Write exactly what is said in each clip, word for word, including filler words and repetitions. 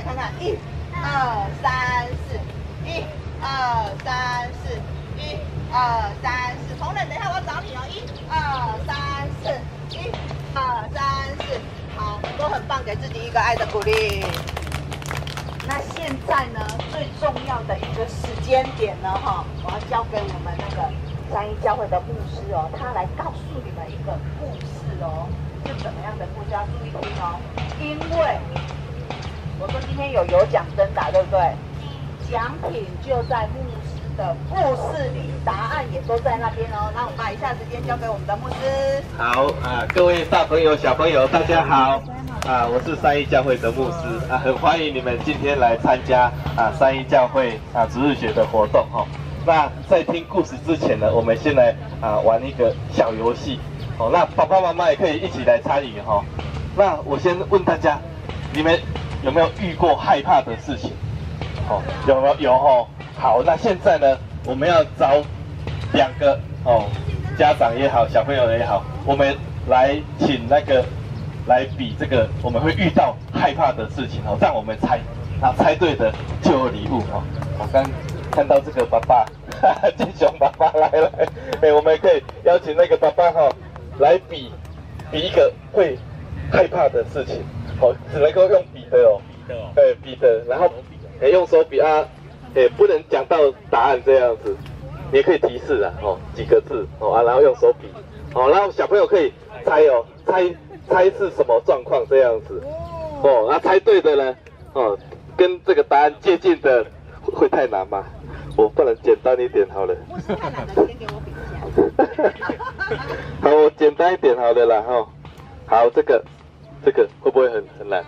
看看，一、二、三、四，一、二、三、四，一、二、三、四。同仁，等一下我要找你哦，一、二、三、四，一、二、三、四。好，都很棒，给自己一个爱的鼓励。那现在呢，最重要的一个时间点呢，哈，我要交给我们那个三一教会的牧师哦，他来告诉你们一个故事哦，是怎么样的故事？要注意听哦，因为我说今天有有奖征答，对不对？奖品就在牧师的故事里，答案也都在那边哦。那我们把以下时间交给我们的牧师。 好啊，各位大朋友、小朋友，大家好。啊，我是三一教会的牧师啊，很欢迎你们今天来参加啊三一教会啊主日学的活动哈、哦。那在听故事之前呢，我们先来啊玩一个小游戏哦。那爸爸妈妈也可以一起来参与哈、哦。那我先问大家，你们有没有遇过害怕的事情？哦，有没有？有哦。好，那现在呢，我们要找两个哦，家长也好，小朋友也好，我们来请那个。来比这个我们会遇到害怕的事情哦，让我们猜，然后猜对的就有礼物哦。我刚看到这个爸爸，哈哈，金熊爸爸来了，哎，我们可以邀请那个爸爸哈、哦、来比比一个会害怕的事情，哦，只能够用比的哦，比的哦，哎，比的，然后哎用手比啊，哎不能讲到答案这样子，你也可以提示啊，哦几个字哦啊，然后用手比，哦，然后小朋友可以猜哦，猜。猜是什么状况这样子，哦，那、啊、猜对的呢，哦，跟这个答案接近的会太难吗？我不能简单一点好了。 不是太难的，先给我比一下。 好，我简单一点好的啦，哈、哦。好，这个这个会不会很很难？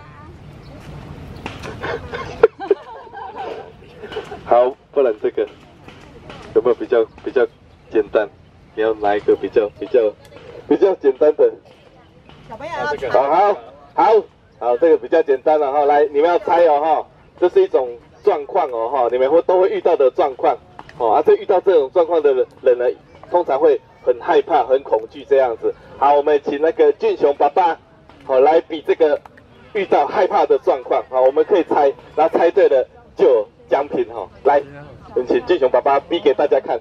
好，不然这个有没有比较比较简单？你要拿一个比较比较比较简单的？ 小朋友要猜， 好好好好，这个比较简单了哈，来，你们要猜哦哈，这是一种状况哦哈，你们会都会遇到的状况哦，啊，这遇到这种状况的人呢，通常会很害怕、很恐惧这样子。好，我们请那个俊雄爸爸好来比这个遇到害怕的状况，好，我们可以猜，然后猜对了就有奖品哈，来，我们请俊雄爸爸比给大家看。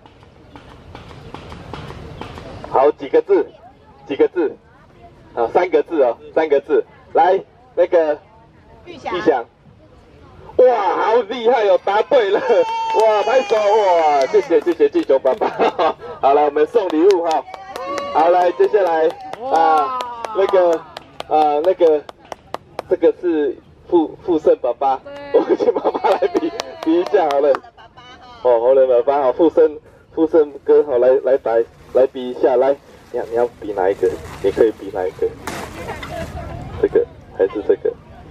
好，几个字？几个字？啊，三个字哦，三个字。来，那个玉祥， 玉祥，哇，好厉害哦，答对了，哇，拍手，哇，谢谢谢谢俊雄爸爸。好了，我们送礼物哈。好，来，接下来啊，那个啊，那个这个是富富盛爸爸，我们请爸爸来比比一下好了。哦，好了，爸爸好，富盛富盛哥好，来来打来比一下，来。你要你要比哪一个？你可以比哪一个？这个还是这个？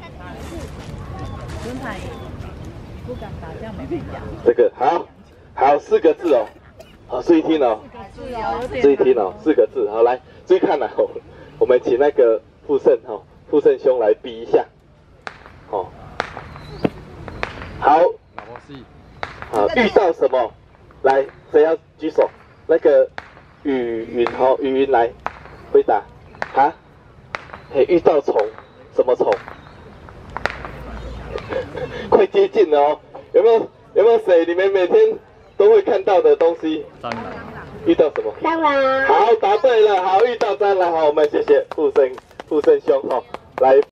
这个好，好四个字哦，好注意听哦，注意听哦，四个字，好来注意看啦、哦，我们请那个富盛哈、哦，富盛兄来比一下，哦，好，好遇到什么？来，谁要举手？那个。雨云好，雨云来回答啊！嘿，遇到虫，什么虫？快接近了哦！有没有有没有谁你们每天都会看到的东西？蟑螂。遇到什么？蟑螂。好，答对了，好，遇到蟑螂，好，我们谢谢富生富生兄哈、哦，来。